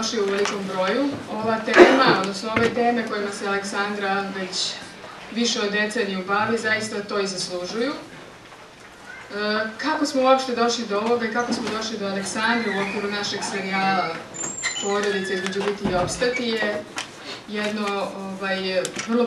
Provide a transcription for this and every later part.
došli u velikom broju. Ova tema, odnosno ove teme kojima se Aleksandra već više od deceniju bavi, zaista to i zaslužuju. Kako smo uopšte došli do ovoga i kako smo došli do Aleksandre u okviru našeg serijala Porodica između biti i opstati je jedno vrlo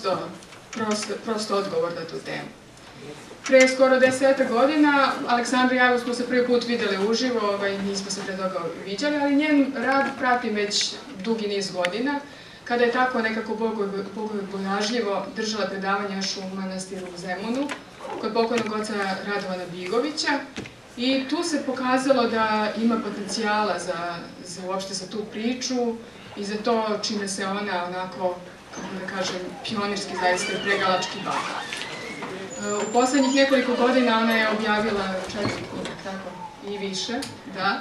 prosto odgovor na tu temu. Pre skoro 10 godina Aleksandra i ja smo se prvi put videli uživo, nismo se pre toga viđali, ali njen rad pratim već dugi niz godina, kada je tako nekako bogobojažljivo držala predavanja još u manastiru u Zemunu, kod pokojnog oca Radovana Bigovića, i tu se pokazalo da ima potencijala uopšte za tu priču i za to čime se ona onako, kako da kažem, pionirski zaista i pregalački bavi. U poslednjih nekoliko godina ona je objavila 4 knjige, tako, i više, da,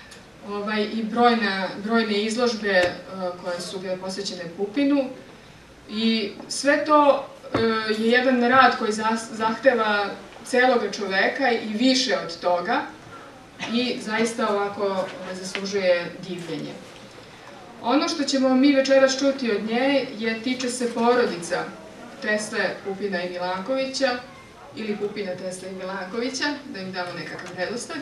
i brojne izložbe koje su bile posvećene Pupinu, i sve to je jedan rad koji zahteva celoga čoveka i više od toga i zaista ovako zaslužuje divljenje. Ono što ćemo mi večeras čuti od nje tiče se porodica Tesle, Pupina i Milankovića, ili Pupina, Tesle i Milankovića, da im damo nekakav redosled,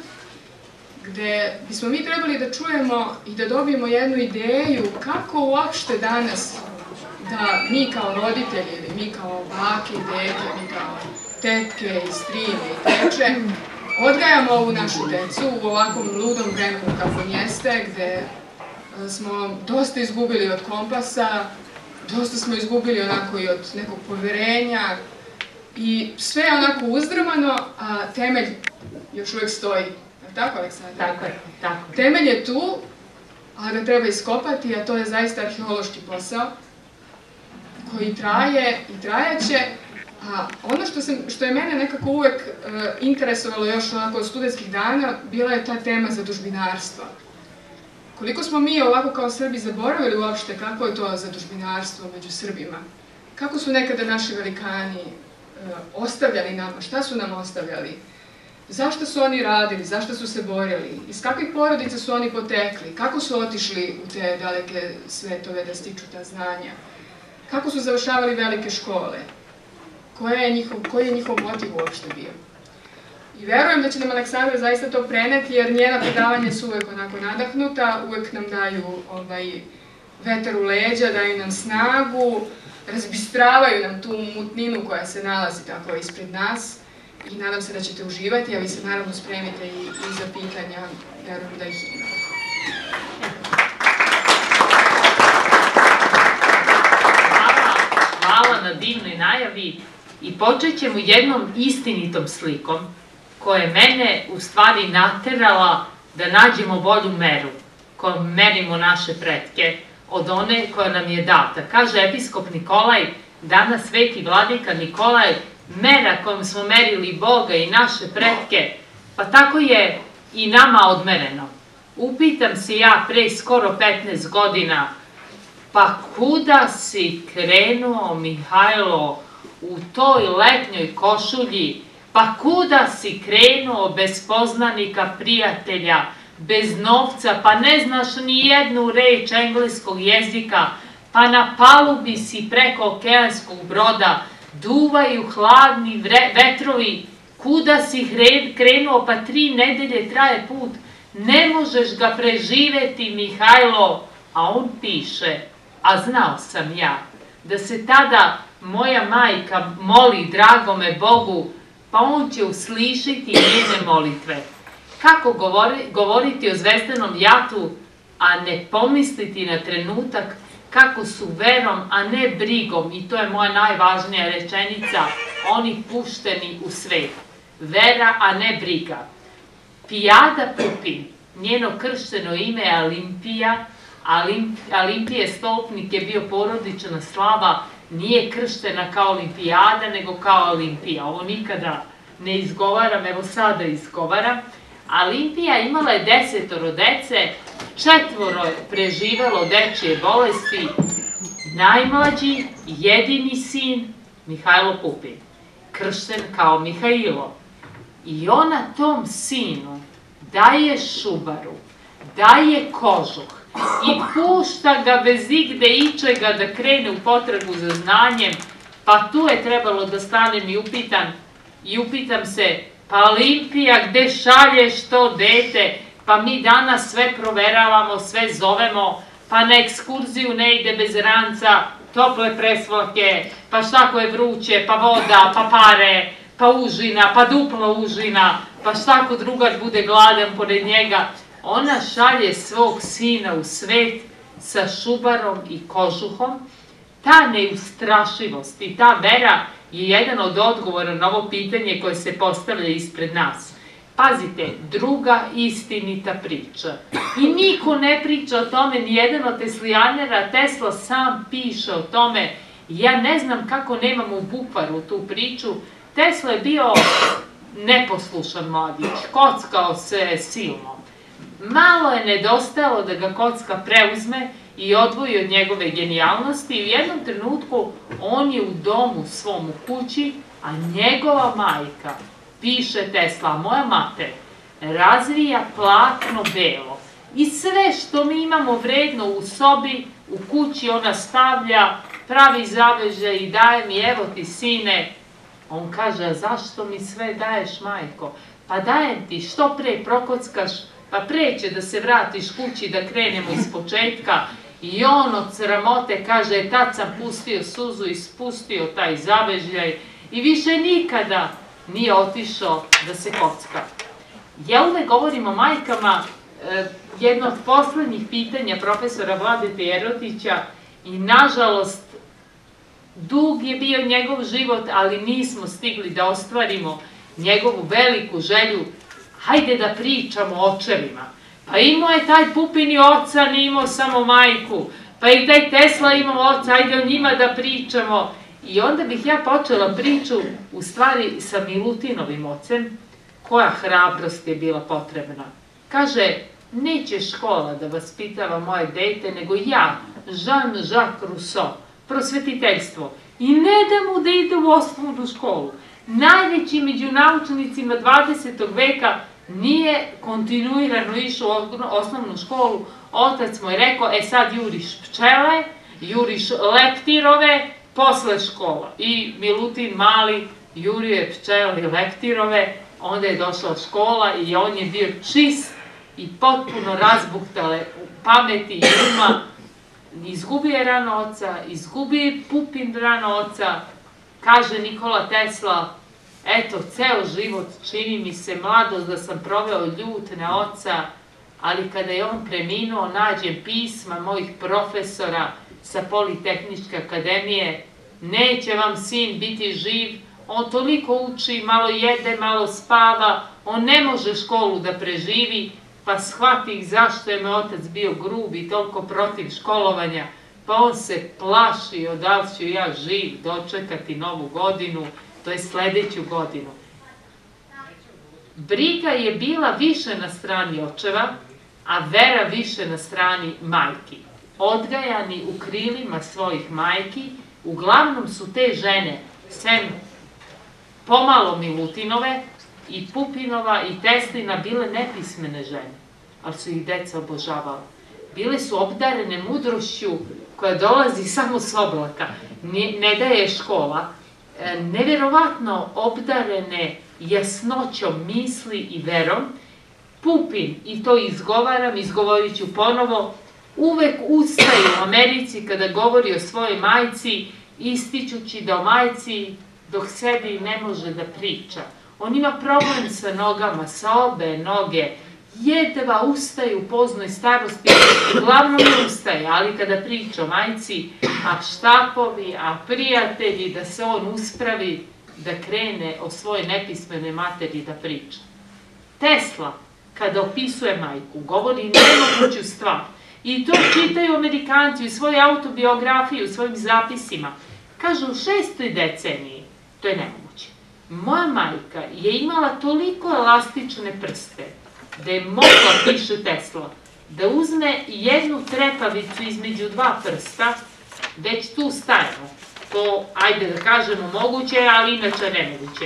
gde bismo mi trebali da čujemo i da dobijemo jednu ideju kako uopšte danas da mi kao roditelji ili mi kao bake i deke, mi kao tetke i strine i teče, odgajamo ovu našu decu u ovakvom ludom vremenu kakvom jeste, gde smo dosta izgubili od kompasa, dosta smo izgubili onako i od nekog poverenja i sve je onako uzdrmano, a temelj još uvek stoji. Tako, Aleksandra? Tako je, tako je. Temelj je tu, ali ga treba iskopati, a to je zaista arheološki posao koji traje i trajaće. A ono što je mene nekako uvek interesovalo još onako od studentskih dana, bila je ta tema zadužbinarstva. Koliko smo mi ovako kao Srbi zaboravili uopšte kako je to zadužbinarstvo među Srbima? Kako su nekada naši velikani ostavljali nama? Šta su nam ostavljali? Zašto su oni radili? Zašto su se borili? Iz kakvih porodica su oni potekli? Kako su otišli u te daleke svetove da stiču ta znanja? Kako su završavali velike škole? Koji je njihov motiv uopšte bio? I verujem da će nam Aleksandra zaista to preneti, jer njena predavanja su uvek onako nadahnuta, uvek nam daju vetar u leđa, daju nam snagu, razbistravaju nam tu mutninu koja se nalazi tako ispred nas i nadam se da ćete uživati, a vi se naravno spremite i za pitanja, verujem da ih ima. Hvala na divnoj najavi i počet ćemo jednom istinitom slikom koja je mene u stvari naterala da nađemo bolju meru kojom merimo naše pretke od one koja nam je data. Kaže episkop Nikolaj, danas sveti vladika Nikolaj, mera kojom smo merili Boga i naše pretke, pa tako je i nama odmereno. Upitam se ja pre skoro 15 godina, pa kuda si krenuo, Mihajlo, u toj letnjoj košulji? Pa kuda si krenuo bez poznanika, prijatelja, bez novca, pa ne znaš ni jednu reč engleskog jezika, pa na palubi si preko okeanskog broda, duvaju hladni vetrovi, kuda si krenuo, pa 3 nedelje traje put, ne možeš ga preživeti, Mihajlo. A on piše, a znao sam ja, da se tada moja majka moli dragome Bogu, pa on će uslišiti njene molitve. Kako govoriti o zvezdanom jatu, a ne pomisliti na trenutak kako su verom, a ne brigom, i to je moja najvažnija rečenica, oni pušteni u svet. Vera, a ne briga. Pijada Pupin, njeno kršteno ime je Alimpija, Alimpije stolpnik je bio porodična slava, nije krštena kao Olimpijada, nego kao Olimpija. Ovo nikada ne izgovaram, evo sada izgovaram. Alimpija imala je 10 dece, 4 je preživelo dečije bolesti, najmlađi, jedini sin, Mihajlo Pupin, kršten kao Mihajlo. I ona tom sinu daje šubaru, daje kožuh, i pušta ga bez igde ičega da krene u potragu za znanjem, pa tu je trebalo da stanem i upitam se, pa Olimpija, gde šalješ to dete? Pa mi danas sve proveravamo, sve zovemo, pa na ekskurziju ne ide bez ranca, tople presvlake, pa šta ko je vruće, pa voda, pa pare, pa užina, pa dupla užina, pa šta ko drugar bude gladan pored njega. Ona šalje svog sina u svet sa šubarom i kožuhom. Ta neustrašivost i ta vera je jedan od odgovora na ovo pitanje koje se postavlja ispred nas. Pazite, druga istinita priča. I niko ne priča o tome, nijedan od teslijanera, Tesla sam piše o tome. Ja ne znam kako nemamo u bukvaru tu priču. Tesla je bio neposlušan mladić, kockao se silno. Malo je nedostajalo da ga kocka preuzme i odvoji od njegove genijalnosti i u jednom trenutku on je u domu svom u kući, a njegova majka, piše Tesla, moja mater, razvija platno belo i sve što mi imamo vredno u sobi, u kući ona stavlja, pravi zaveže i daje mi, evo ti sine. On kaže, a zašto mi sve daješ, majko? Pa dajem ti, što pre prokockaš, pa pre će da se vratiš kući, da krenemo iz početka. I on od sramote kaže, tad sam pustio suzu i spustio taj zavežljaj i više nikada nije otišao da se kocka. Ja uvek govorim o majkama, jedno od poslednjih pitanja profesora Vladete Jerotića i nažalost dug je bio njegov život, ali nismo stigli da ostvarimo njegovu veliku želju, hajde da pričamo o očevima. Pa imao je taj Pupin i oca, nije imao samo majku, pa i taj Tesla imao oca, hajde o njima da pričamo. I onda bih ja počela priču u stvari sa Milutinovim ocem, koja hrabrost je bila potrebna. Kaže, neće škola da vaspitava moje dete, nego ja, Jean-Jacques Rousseau, prosvetiteljstvo. I ne da mu da ide u osnovnu školu. Najveći među naučnicima 20. veka nije kontinuirano išao u osnovnu školu. Otac mu je rekao, sad juriš pčele, juriš leptirove, posle škola. I Milutin mali jurio je pčele i leptirove, onda je došla škola i on je bio čist i potpuno razbuktale u pameti i uma. Izgubio je rano oca, izgubio je Pupin rano oca. Kaže Nikola Tesla, eto, ceo život čini mi se mladost da sam proveo ljut na oca, ali kada je on preminuo, nađem pisma mojih profesora sa Politehničke akademije, neće vam sin biti živ, on toliko uči, malo jede, malo spava, on ne može školu da preživi, pa shvatih zašto je me otac bio grub i toliko protiv školovanja, pa on se plašio da li ću ja živ dočekati novu godinu, to je sledeću godinu. Briga je bila više na strani očeva, a vera više na strani majki. Odgajani u krilima svojih majki, uglavnom su te žene, sem pomalo Milutinove, i Pupinova i Teslina bile nepismene žene, ali su ih deca obožavala. Bile su obdarene mudrošću koja dolazi samo s oblaka, ne daje škola, neverovatno obdarene jasnoćom misli i verom. Pupin, i to izgovaram, izgovorit ću ponovo, uvek ustaje u Americi kada govori o svojoj majci, ističući da o majci dok sedi ne može da priča. On ima problem sa nogama, sa obe noge, jedva ustaje u poznoj starosti, uglavnom ne ustaje, ali kada priča o majci, a štapovi, a prijatelji, da se on uspravi, da krene o svojoj nepismenoj materi da priča. Tesla, kada opisuje majku, govori nemoguću stvar. I to čitaju Amerikanci u svojoj autobiografiji, u svojim zapisima. Kažu, u 6. deceniji, to je nemoguće. Moja majka je imala toliko elastične prste, da je mogla, piše Tesla, da uzme jednu trepavicu između dva prsta, već tu stajemo. To, ajde da kažemo, moguće, ali inače nemoguće.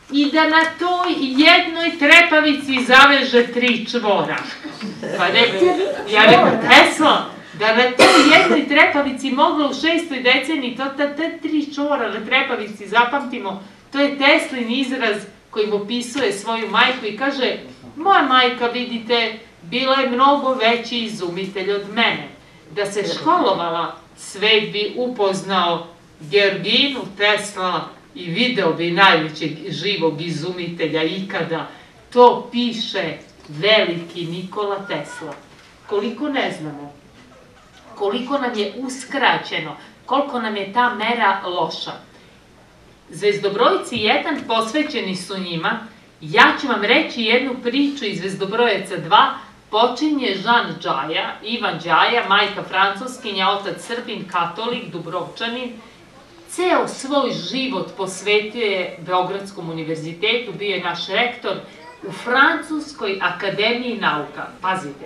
i da na toj jednoj trepavici zaveže 3 čvora. Pa ja rekao, Tesla, da na toj jednoj trepavici mogla u 6. deceniji, te 3 čvora na trepavici, zapamtimo, to je Teslin izraz kojim opisuje svoju majku i kaže, moja majka, vidite, bila je mnogo veći izumitelj od mene. Da se školovala, svet bi upoznao Georginu Tesla i video bi najvećeg živog izumitelja ikada. To piše veliki Nikola Tesla. Koliko ne znamo, koliko nam je uskraćeno, koliko nam je ta mera loša. Zvezdobrojci 1 posvećeni su njima. Ja ću vam reći jednu priču iz Zvezdobrojaca 2. Počinje Jean Džaja, Ivan Džaja, majka francuskinja, otac Srbin, katolik, Dubrovčanin. Ceo svoj život posvetio je Beogradskom univerzitetu, bio je naš rektor u Francuskoj akademiji nauka. Pazite,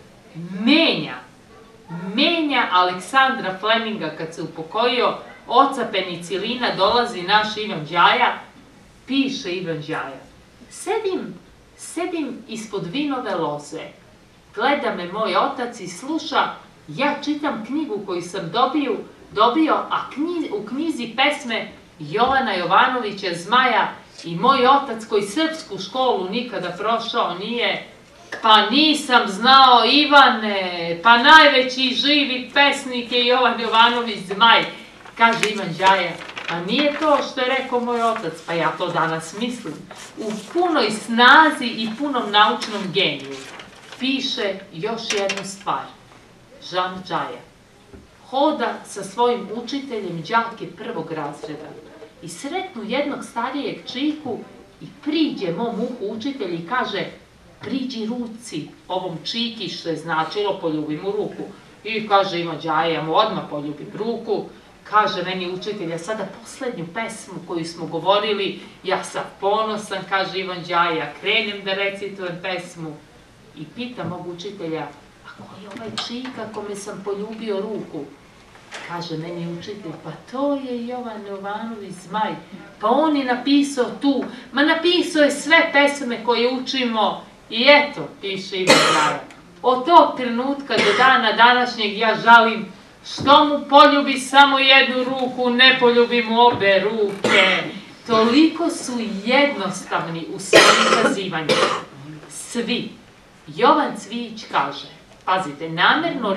menja Aleksandra Fleminga kad se upokojio, oca penicilina, dolazi naš Ivan Džaja, piše Ivan Džaja. Sedim ispod vinove loze, gleda me moj otac i sluša, ja čitam knjigu koju sam dobio, a u knjizi pesme Jovana Jovanovića Zmaja i moj otac koji srpsku školu nikada prošao nije, pa nisam znao Ivane, pa najveći živi pesnik je Jovan Jovanović Zmaj. Kaže Ivan Džaja, a nije to što je rekao moj otac, pa ja to danas mislim. U punoj snazi i punom naučnom geniju piše još jednu stvar. Jean Džaja hoda sa svojim učiteljem đake 1. razreda i sretnu jednog starijeg čiku i priđe mom uhu učitelj i kaže, priđi ruci ovom čiki, što je značilo poljubi mu ruku. I kaže Ivan Džaja, ja mu odmah poljubim ruku. Kaže meni učitelja, sada poslednju pesmu koju smo govorili, ja sam ponosan, kaže Ivan Džaja, krenem da recitujem pesmu i pita mog učitelja, a ko je ovaj čika kome sam poljubio ruku? Kaže meni učitelj, pa to je Jovan Jovanović Zmaj, pa on je napisao tu, ma napisao je sve pesme koje učimo i eto, piše Ivan Džaja. Od tog trenutka do dana današnjeg ja žalim što mu poljubi samo jednu ruku, ne poljubi mu obe ruke. Toliko su jednostavni u svojim kazivanjima. Svi. Jovan Cvijić kaže, pazite, namerno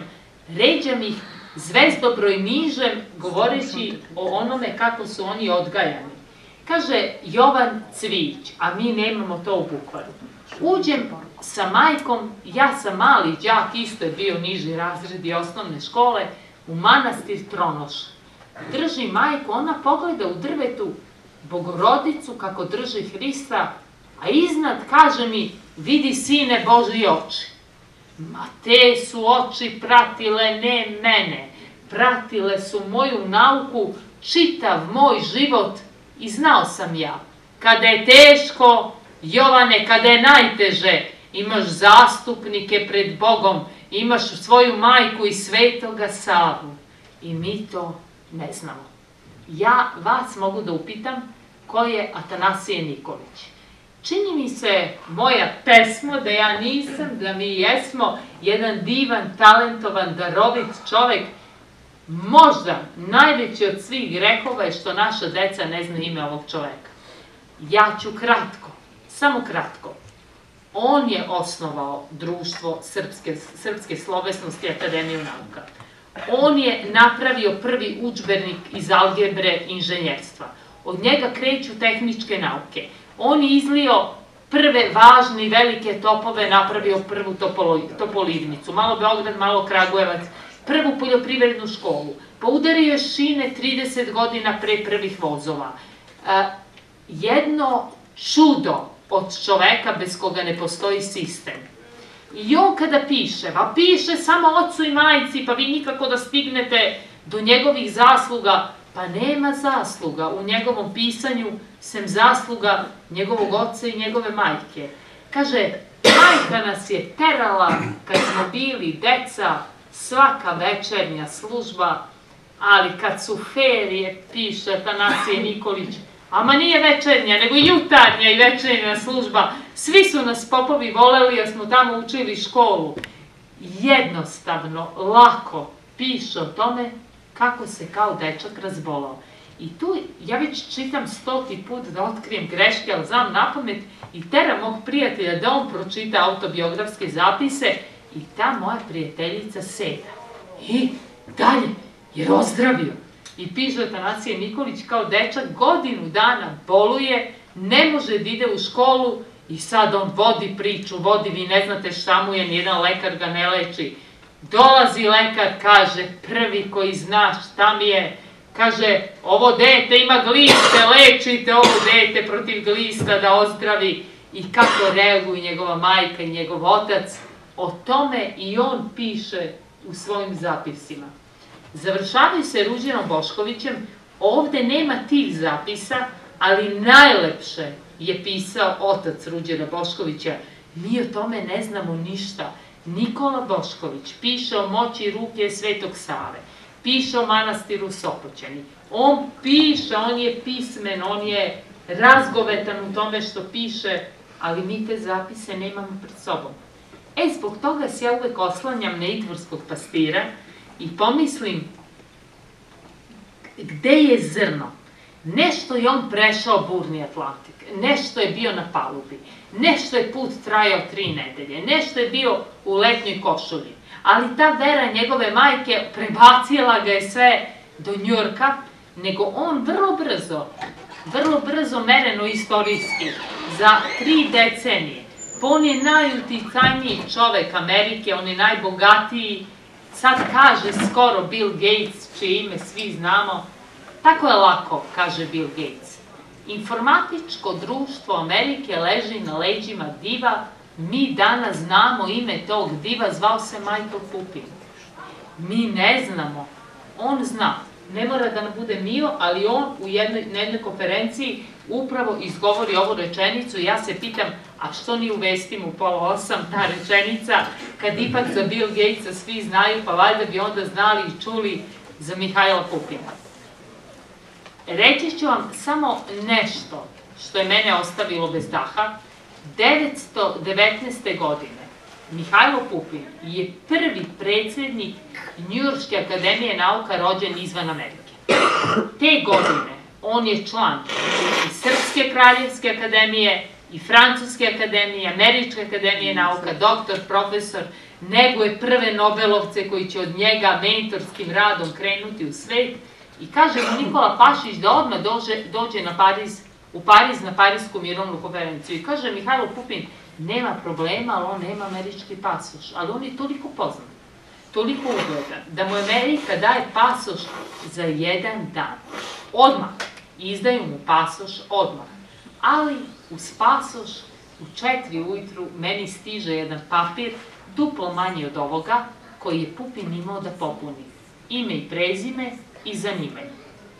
ređam ih zvezdobroj nižem, govoreći o onome kako su oni odgajani. Kaže Jovan Cvijić, a mi nemamo to u bukvaru. Uđem sa majkom, ja sam mali đak, isto je bio niži razredi osnovne škole, u manastir Tronoš. Drži majku, ona pogleda u drvetu Bogorodicu kako drži Hrista, a iznad kaže mi, vidi sine Božji oči. Ma te su oči pratile ne mene, pratile su moju nauku, čitav moj život i znao sam ja. Kada je teško, Jovane, kada je najteže, imaš zastupnike pred Bogom, imaš svoju majku i Svetoga Savu. I mi to ne znamo. Ja vas mogu da upitam ko je Atanasije Nikolić. Čini mi se moja pesma da ja nisam, da mi jesmo jedan divan, talentovan, darovit čovek. Možda najveći od svih grehova je što naša deca ne znaju ime ovog čoveka. Ja ću kratko, samo kratko. On je osnovao društvo srpske slovesnosti Akademiju nauka. On je napravio prvi udžbenik iz algebre inženjerstva. Od njega kreću tehničke nauke. On je izlio prve važne i velike topove, napravio prvu topolivnicu. Malo Beograd, malo Kragujevac, prvu poljoprivrednu školu. Pa udario je šine 30 godina pre prvih vozova. Jedno čudo od čoveka bez koga ne postoji sistem. I on kada piše, pa piše samo ocu i majci, pa vi nikako da stignete do njegovih zasluga, pa nema zasluga u njegovom pisanju, sem zasluga njegovog oca i njegove majke. Kaže, majka nas je terala kad smo bili deca, svaka večernja služba, ali kad su ferije, piše Atanasije Nikolić, Ama nije večernja, nego jutarnja i večernja služba. Svi su nas popovi voleli jer smo tamo učili školu. Jednostavno, lako piše o tome kako se kao dečak razbolao. I tu ja već čitam 100. put da otkrijem greške, ali znam napamet i teram mog prijatelja da on pročita autobiografske zapise i ta moja prijateljica seda. I dalje je ozdravio. I piše Atanasije Nikolić kao dečak godinu dana boluje, ne može da ide u školu i sad on vodi priču, vi ne znate šta mu je, nijedan lekar ga ne leči. Dolazi lekar, kaže, prvi koji zna šta mi je, kaže, ovo dete ima gliste, lečite ovo dete protiv glista da ozdravi. I kako reaguju njegova majka i njegov otac, o tome i on piše u svojim zapisima. Završavaju se Ruđerom Boškovićem, ovde nema tih zapisa, ali najlepše je pisao otac Ruđera Boškovića. Mi o tome ne znamo ništa. Nikola Bošković piše o moći ruke Svetog Save, piše o manastiru Sopoćani. On piše, on je pismen, on je razgovetan u tome što piše, ali mi te zapise nemamo pred sobom. Zbog toga se ja uvek oslanjam na Idvorskog pastira i pomislim gde je zrno. Nešto je on prešao burni Atlantik, nešto je bio na palubi, nešto je put trajao 3 nedelje, nešto je bio u letnjoj košulji, ali ta vera njegove majke prebacila ga je sve do Njujorka, nego on vrlo brzo mereno istorijski, za 3 decenije, pa on je najuticajniji čovek Amerike, on je najbogatiji, sad kaže skoro Bill Gates, čije ime svi znamo. Tako je lako, kaže Bill Gates. Informatičko društvo Amerike leži na leđima diva, mi danas znamo ime tog diva, zvao se Michael Pupin. Mi ne znamo, on zna, ne mora da nam bude mio, ali on u jednoj konferenciji upravo izgovori ovu rečenicu i ja se pitam, a što ni u vestima u 7:30 ta rečenica, kad ipak za Bill Gatesa svi znaju, pa valjda bi onda znali i čuli za Mihajla Pupina. Reći ću vam samo nešto što je mene ostavilo bez daha. 919. godine Mihajlo Pupin je prvi predsjednik Njujorške akademije nauka rođen izvan Amerike. Te godine on je član i Srpske kraljevske akademije, i Francuske akademije, Američke akademije nauka, doktor, profesor, neguje prve Nobelovce koji će od njega mentorskim radom krenuti u svet. I kaže mu Nikola Pašić da odmah dođe u Pariz na Parijsku mirovnu konferenciju. I kaže Mihajlo Pupin, nema problema, ali on nema američki pasoš. Ali on je toliko poznat, toliko ugledan, da mu Amerika daje pasoš za 1 dan. Odmah. Izdaju mu pasoš odmah. Ali uz pasoš u 4 ujutru meni stiže jedan papir, duplo manji od ovoga, koji je Pupin imao da popuni. Ime i prezime i zanimanje.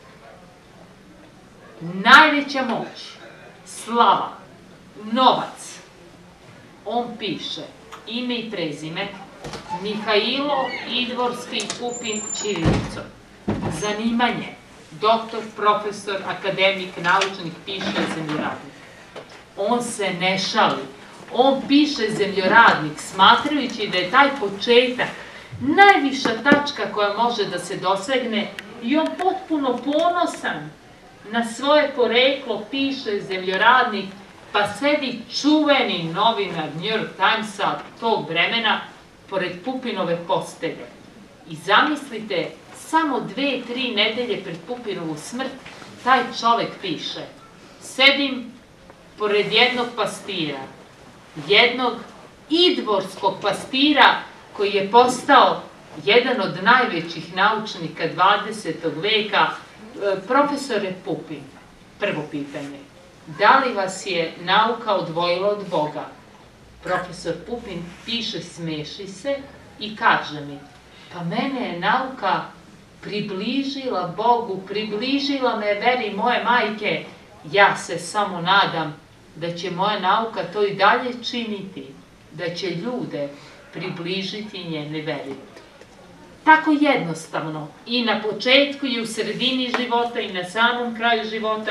Najveća moć, slava, novac. On piše ime i prezime Mihajlo Idvorski Pupin ćirilicom. Zanimanje, doktor, profesor, akademik, naučnik, piše zemljoradnik. On se ne šali. On piše zemljoradnik, smatrajući da je taj početak najviša tačka koja može da se dosegne i on potpuno ponosan na svoje poreklo piše zemljoradnik, pa sedi čuveni novinar New York Timesa tog vremena pored Pupinove postelje. I zamislite, samo 2-3 nedelje pred Pupinovu smrt, taj čovek piše: sedim pored jednog pastira, jednog idvorskog pastira koji je postao jedan od najvećih naučnika 20. veka. Profesore Pupin, prvo pitanje, da li vas je nauka odvojila od Boga? Profesor Pupin piše, smeši se i kaže mi, pa mene je nauka približila Bogu, približila me veri moje majke, ja se samo nadam da će moja nauka to i dalje činiti, da će ljude približiti njene veri. Tako jednostavno, i na početku i u sredini života i na samom kraju života,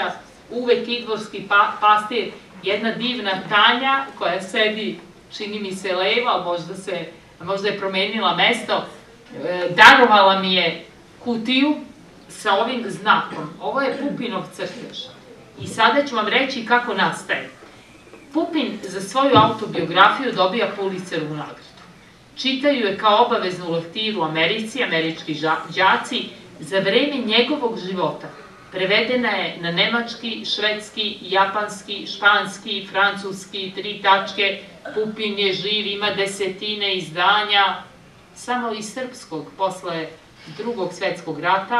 uvek idvorski pastir, jedna divna Tanja koja sedi, čini mi se levo, ali možda je promenila mesto, darovala mi je kutiju sa ovim znakom. Ovo je Pupinov crtež. I sada ću vam reći kako nastaje. Pupin za svoju autobiografiju dobija Pulitzerovu nagradu. Čitaju je kao obaveznu lektiru u Americi, američki đaci, za vreme njegovog života. Prevedena je na nemački, švedski, japanski, španski, francuski, 3 tačke, Pupin je živ, ima desetine izdanja. Samo iz srpskog, posle Drugog svetskog rata,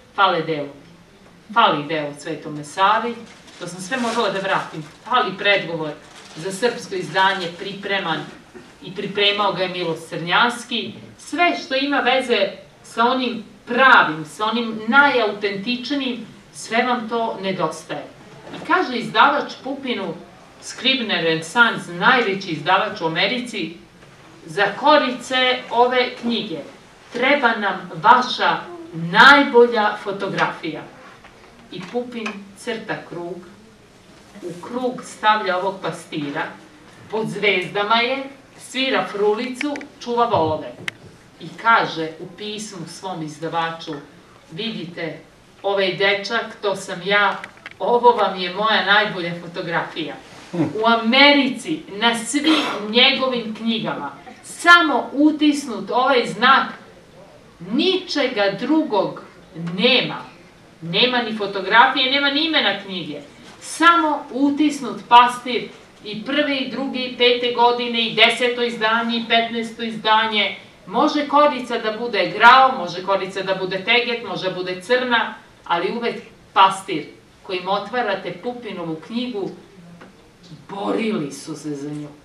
fali deo Svetome Savi, to sam sve morala da vratim, fali predgovor za srpsko izdanje pripreman i pripremao ga je Miloš Crnjanski, sve što ima veze sa onim pravim, sa onim najautentičnijim, sve vam to nedostaje. I kaže izdavač Pupinu, Scribner & Sons, najveći izdavač u Americi, za korice ove knjige treba nam vaša najbolja fotografija. I Pupin crta krug, u krug stavlja ovog pastira, pod zvezdama je, svira frulicu, čuva volove. I kaže u pismu svom izdavaču, vidite, ovaj dečak, to sam ja, ovo vam je moja najbolja fotografija. U Americi, na svim njegovim knjigama, samo utisnut ovaj znak, ničega drugog nema. Nema ni fotografije, nema ni imena knjige. Samo utisnut pastir i 1., 2., 5. godine i 10. izdanje i 15. izdanje. Može korica da bude grao, može korica da bude teget, može da bude crna, ali uvek pastir kojim otvarate Pupinovu knjigu, borili su se za nju.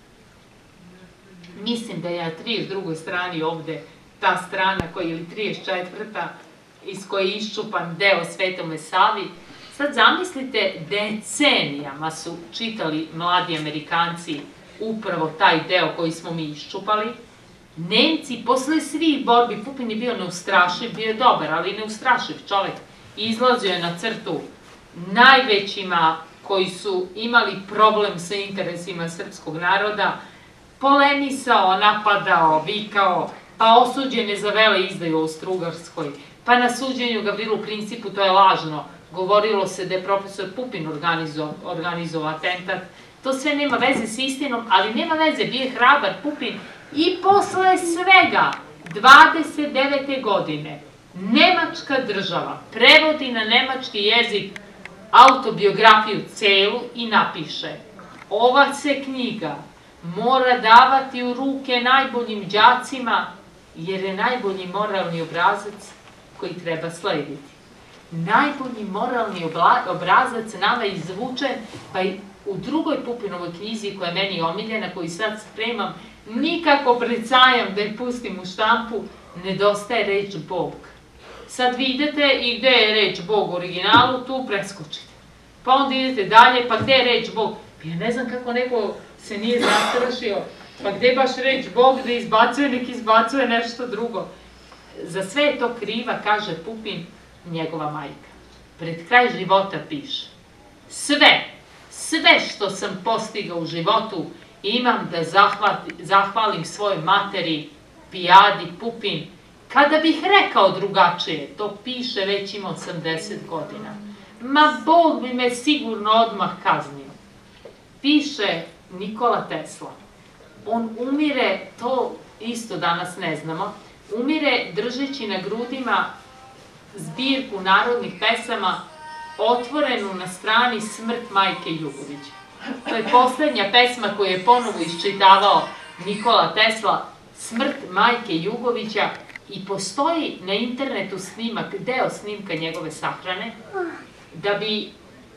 Mislim da je na 32. strani ovde ta strana koja ili 34. iz koje je iščupan deo Svetome Savi. Sad zamislite, decenijama su čitali mladi Amerikanci upravo taj deo koji smo mi iščupali. Nemci, posle svih borbi, Pupin je bio neustrašiv, bio je dobar, ali neustrašiv čovek. Izlazio je na crtu najvećima koji su imali problem sa interesima srpskog naroda, polemisao, napadao, vikao, pa osuđen je za vele izdaju u Austro-Ugarskoj, pa na suđenju Gavrilu Principu, to je lažno, govorilo se da je profesor Pupin organizovao atentat. To sve nema veze s istinom, ali nema veze, bio je hrabar Pupin i posle svega 29. godine nemačka država prevodi na nemački jezik autobiografiju celu i napiše: ova se knjiga mora davati u ruke najboljim đacima jer je najbolji moralni obrazac koji treba slediti. Najbolji moralni obrazac nama je izvučen, pa i u drugoj Pupinovoj knjizi koja je meni omiljena, koju sad spremam, nikako pred sajam da je pustim u štampu, nedostaje reč Bog. Sad vi idete i gde je reč Bog u originalu, tu preskočite. Pa onda idete dalje, pa gde je reč Bog? Ja ne znam kako neko se nije zastrašio, pa gde baš reč Bog da izbacuje, nek izbacuje nešto drugo. Za sve je to kriva, kaže Pupin, njegova majka. Pred kraj života piše: sve što sam postigao u životu imam da zahvalim svojoj materi, Pijadi Pupin. Kada bih rekao drugačije, to piše već ima 80 godina. Ma Bog bi me sigurno odmah kaznio. Piše Nikola Tesla. On umire, to isto danas ne znamo, umire držeći na grudima zbirku narodnih pesama otvorenu na strani Smrt majke Jugovića. To je poslednja pesma koju je ponovo iščitavao Nikola Tesla, Smrt majke Jugovića, i postoji na internetu snimak, deo snimka njegove sahrane. Da bi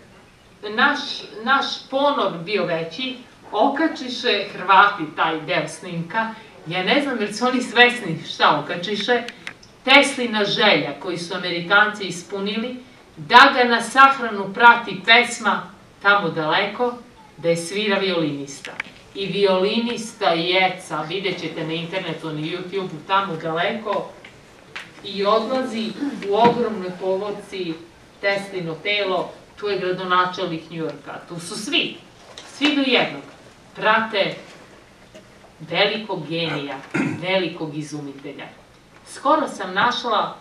naš ponor bio veći, okačiše Hrvati taj deo snimka. Ja ne znam jer su oni svesni šta okačiše. Teslina želja koju su Amerikanci ispunili, da ga na sahranu prati pesma tamo daleko, da je svira violinista. I violinista jeca, vidjet ćete na internetu, na YouTube, tamo daleko, i odlazi u ogromnoj povorci Teslino telo, tu je gradonačelnik Njujorka, tu su svi do jednog, prate velikog genija, velikog izumitelja. Skoro sam našla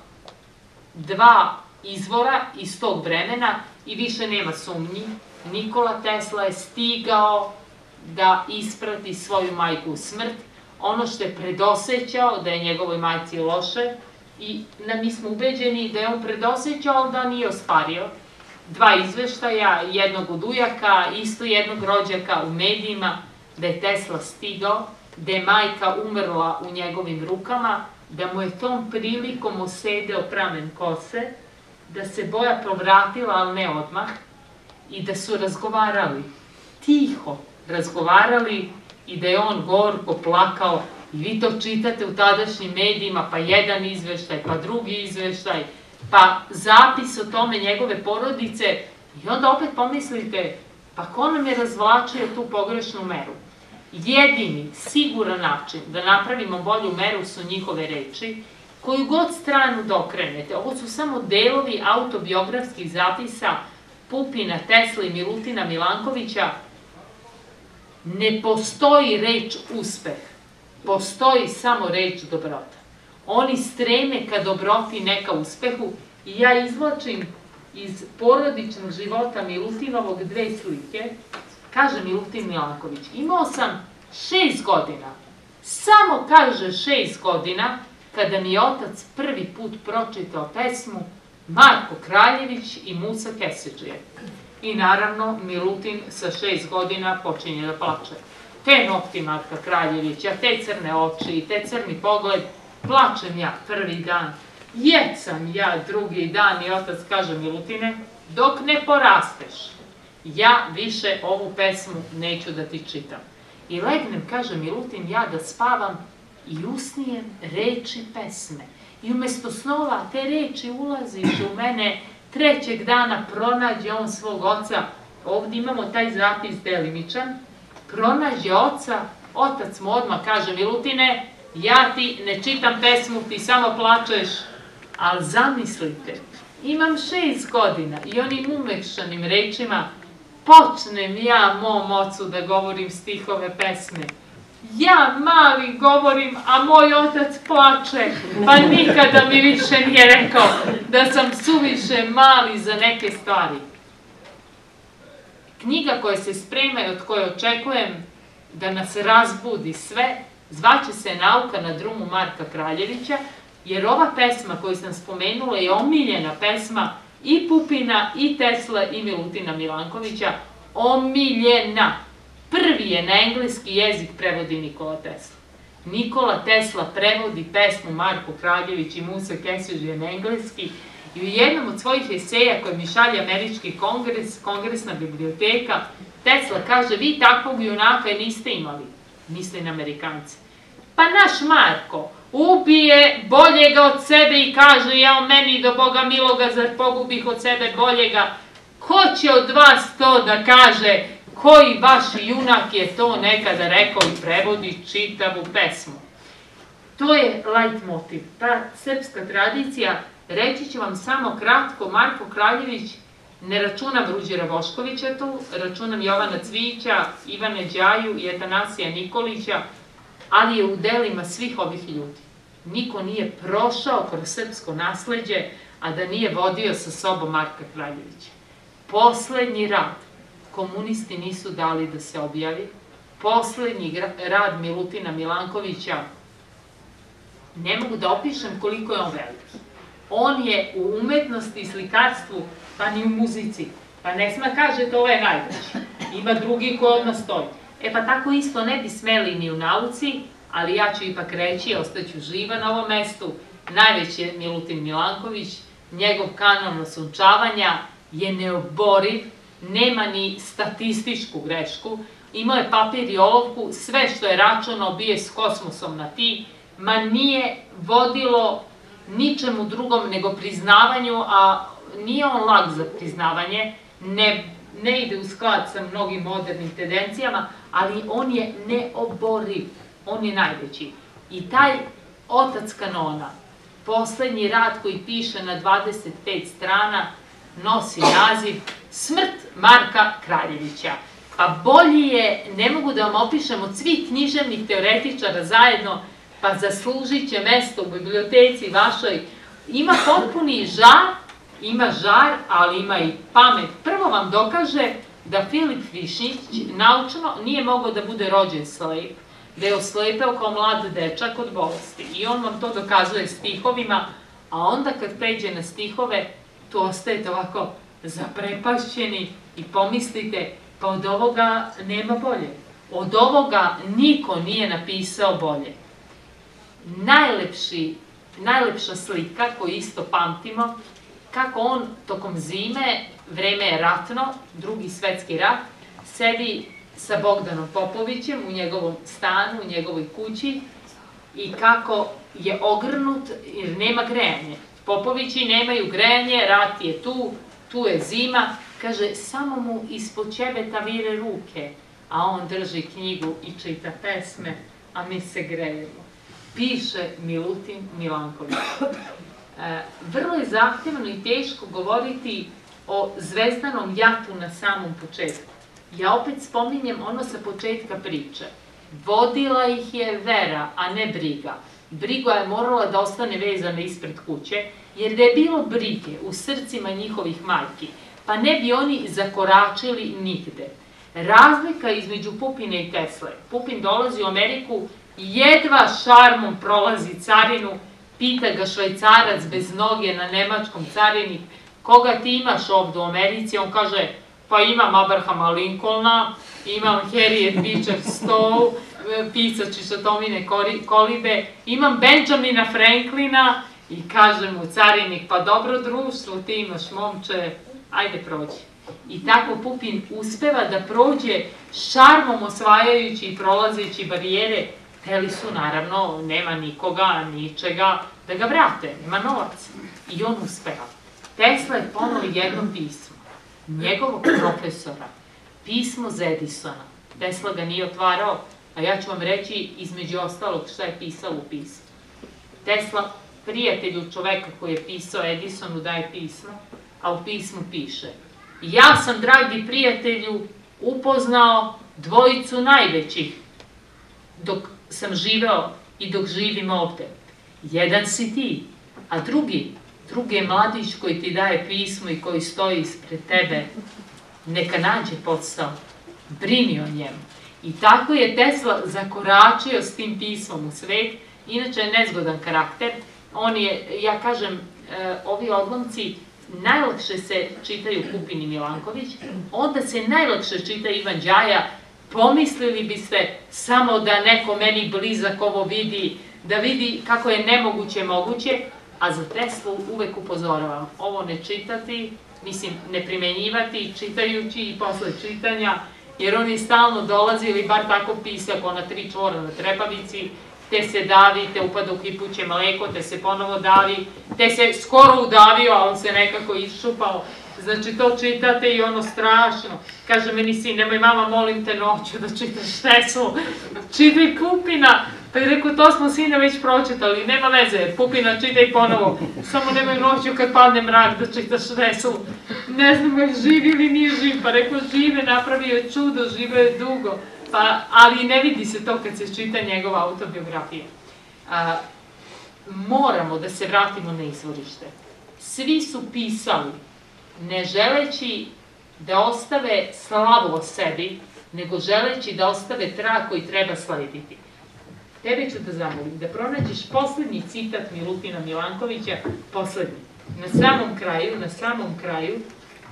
2 izvora iz tog vremena i više nema sumnji. Nikola Tesla je stigao da isprati svoju majku u smrt. Ono što je predosećao da je njegovoj majci loše i mi smo ubeđeni da je on predosećao, ali da nije ostvario. 2 izveštaja, jednog od ujaka, isto jednog rođaka u medijima, da je Tesla stigao, da je majka umrla u njegovim rukama, da mu je tom prilikom osedeo pramen kose, da se boja povratila, ali ne odmah, i da su razgovarali, tiho razgovarali, i da je on gorko plakao. I vi to čitate u tadašnjim medijima, pa jedan izveštaj, pa drugi izveštaj, pa zapis o tome njegove porodice, i onda opet pomislite, pa ko nam je razvlačio tu pogrešnu meru? Jedini siguran način da napravimo bolju meru su njihove reči, koju god stranu da okrenete. Ovo su samo delovi autobiografskih zapisa Pupina, Tesle i Milutina Milankovića. Ne postoji reč uspeh, postoji samo reč dobrota. Oni streme ka dobroti, ne ka uspehu, i ja izvlačim iz porodičnog života Milutinovog 2 slike. Kaže Milutin Milanković, imao sam 6 godina, samo kaže 6 godina, kada mi je otac prvi put pročitao pesmu Marko Kraljević i Musa Kesedžija. I naravno, Milutin sa 6 godina počinje da plače. Te nokti Marka Kraljevića, te crne oči, te crni pogled, plačem ja prvi dan, jecam ja drugi dan, i otac kaže, Milutine, dok ne porasteš, ja više ovu pesmu neću da ti čitam. I legnem, kaže Milutin, ja da spavam i usnijem reči pesme. I umesto snova te reči ulaziš u mene, 3. dana pronađe on svog oca. Ovdje imamo taj zapis delimičan. Pronađe oca, otac mu odmah kaže, Milutine, ja ti ne čitam pesmu, ti samo plačeš. Ali zamislite, imam 6 godina i onim umekšanim rečima počnem ja mom ocu da govorim stihove pesme. Ja mali govorim, a moj otac plače, pa nikada mi više nije rekao da sam suviše mali za neke stvari. Knjiga koja se sprema i od koje očekujem da nas razbudi sve, zvaće se Nauka na drumu Marka Kraljevića, jer ova pesma koju sam spomenula je omiljena pesma i Pupina, i Tesla, i Milutina Milankovića. Omiljena. Prvi je na engleski jezik prevodi Nikola Tesla. Nikola Tesla prevodi pesmu Marko Kraljević i Musa Kesedžija na engleski, i u jednom od svojih eseja koje mi šalje američki kongres, kongresna biblioteka, Tesla kaže, vi takvog junaka niste imali, misli na Amerikance. Pa naš Marko ubije boljega od sebe i kaže, ja o meni do Boga miloga, zar pogubih od sebe boljega? Ko će od vas to da kaže? Koji vaš junak je to nekada rekao i prevodi čitavu pesmu? To je leitmotiv, ta srpska tradicija. Reći ću vam samo kratko, Marko Kraljević, ne računam Ruđera Boškovića tu, računam Jovana Cvijića, Ivane Đaju i Atanasija Nikolića, ali je u delima svih ovih ljudi. Niko nije prošao kroz srpsko nasleđe, a da nije vodio sa sobom Marka Kraljevića. Poslednji rad komunisti nisu dali da se objavi. Poslednji rad Milutina Milankovića, ne mogu da opišem koliko je on veliki. On je u umetnosti i slikarstvu, pa ni u muzici. Pa ne sme kažete ovo je najveći. Ima drugi koji odmah stoji. E pa tako isto ne bi smeli ni u nauci, ali ja ću ipak reći, ostaću živa na ovom mestu. Najveći je Milutin Milanković, njegov kanon osunčavanja je neoboriv, nema ni statističku grešku, imao je papir i olovku, sve što je računao bio s kosmosom na ti, ma nije vodilo ničemu drugom nego priznavanju, a nije on lag za priznavanje, ne ide u sklad sa mnogim modernim tendencijama, ali on je neoboriv, on je najveći. I taj otac kanona, poslednji rad koji piše na 25 strana, nosi naziv Smrt Marka Kraljevića. Pa bolji je, ne mogu da vam opišem, od svih književnih teoretičara zajedno, pa zaslužit će mesto u biblioteci vašoj. Ima potpuni žar, ima žar, ali ima i pamet. Prvo vam dokaže da Filip Višnjić naučno nije mogao da bude rođen slep, da je oslepeo kao mlad dečak od bolesti. I on vam to dokazuje stihovima, a onda kad pređe na stihove, to ostajete ovako zaprepašćeni i pomislite, pa od ovoga nema bolje. Od ovoga niko nije napisao bolje. Najlepša slika koju isto pamtimo, kako on tokom zime, vreme je ratno, Drugi svetski rat, sedi sa Bogdanom Popovićem u njegovom stanu, u njegovoj kući i kako je ogrnut jer nema grejanje. Popovići nemaju grejanje, rat je tu je zima, kaže samo mu ispod ćebeta vire ruke, a on drži knjigu i čita pesme, a mi se grejemo. Piše Milutin Milanković. Vrlo je zahtevno i teško govoriti o Zvezdanom jatu na samom početku. Ja opet spominjem ono sa početka priče. Vodila ih je vera, a ne briga. Briga je morala da ostane vezana ispred kuće, jer da je bilo brige u srcima njihovih majki, pa ne bi oni zakoračili nigde. Razlika između Pupina i Tesle. Pupin dolazi u Ameriku, jedva šarmom prolazi carinu, pita ga Švajcarac bez noge na nemačkom carini, koga ti imaš ovdje u Americi? On kaže, pa imam Abrahama Lincolna, imam Harriet Beecher Stowe, pisač iz Atomine kolibe, imam Benjamina Franklina i kaže mu carinik, pa dobro društvo, ti imaš momče, ajde prođi. I tako Pupin uspeva da prođe šarmom osvajajući i prolazeći barijere. Hteli su, naravno, nema nikoga, ničega, da ga vrate, nema novac. I on uspeva. Tesla je ponovo jedno pismo, njegovog profesora, pismo za Edisona. Tesla ga nije otvarao, a ja ću vam reći između ostalog šta je pisao u pismu. Tesla, prijatelju čoveka koji je pisao Edisonu, daje pismo, a u pismu piše: ja sam, dragi prijatelju, upoznao dvojicu najvećih dok sam živeo i dok živim ovde. Jedan si ti, a drugi je mladić koji ti daje pismo i koji stoji ispred tebe. Neka nađe posao, brini o njemu. I tako je Tesla zakoračio s tim pismom u svet. Inače je nezgodan karakter. On je, ja kažem, ovi odlomci najlakše se čitaju Pupin i Milanković, onda se najlakše čita Ivan Đaja. Pomislili biste samo da neko meni blizak ovo vidi, da vidi kako je nemoguće moguće, a za Teslu uvek upozoravam, ovo ne čitati, mislim ne primenjivati, čitajući i posle čitanja, jer oni stalno dolazili, bar tako pisak, ona 3 čvora na trepavici, te se davi, te upada u kipuće mleko, te se ponovo davi, te se skoro udavio, a on se nekako iščupao. Znači to čitate i ono strašno. Kaže meni sin, nemoj mama, molim te noću da čitaš Teslu, čitaj Pupina. Pa je rekao, to smo sine već pročitali, nema veze, Pupina čitaj ponovo, samo nemoj noću kad padne mrak da čitaš Teslu. Ne znam je živ ili nije živ, pa rekao žive, napravio je čudo, žive je dugo, ali ne vidi se to kad se čita njegova autobiografija. Moramo da se vratimo na izvorište. Svi su pisali ne želeći da ostave slavu o sebi, nego želeći da ostave trag koji treba slediti. Tebe ću da zamolim da pronađeš poslednji citat Milutina Milankovića, poslednji. Na samom kraju,